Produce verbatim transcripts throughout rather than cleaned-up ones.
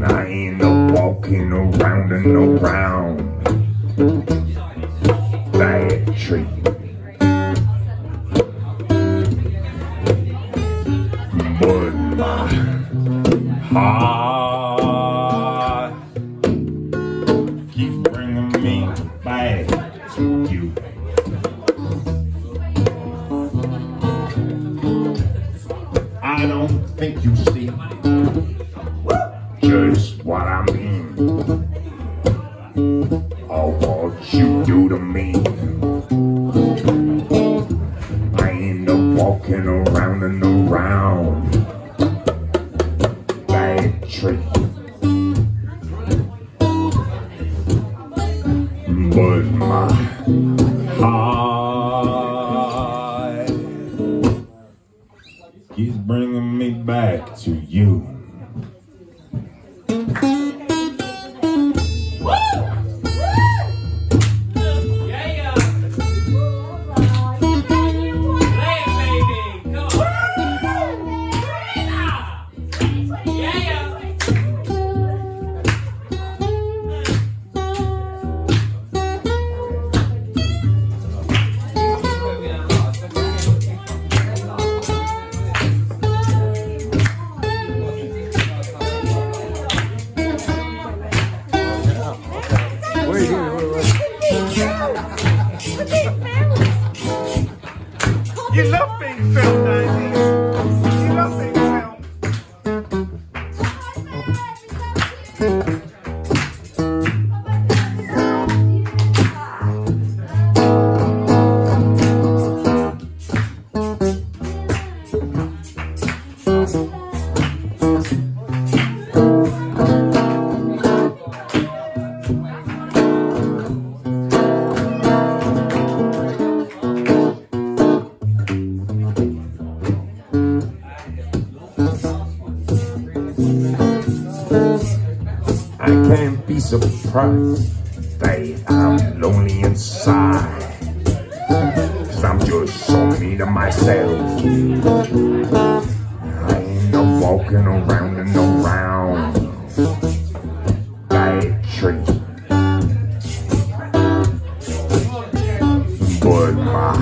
I end up walking around and around that tree. But my heart keeps bringing me back to you. I don't think you see just what I mean, or what you do to me. I end up walking around and around that tree. But my heart keeps bringing me back to you. You love being filmed, don't you? You love being I can't be surprised that I'm lonely inside, 'cause I'm just so mean to myself. I end up walking around and around that tree. But my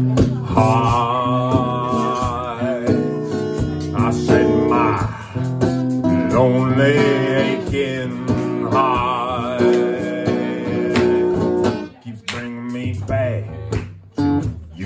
heart, I said my lonely aching heart keeps bringing me back to you.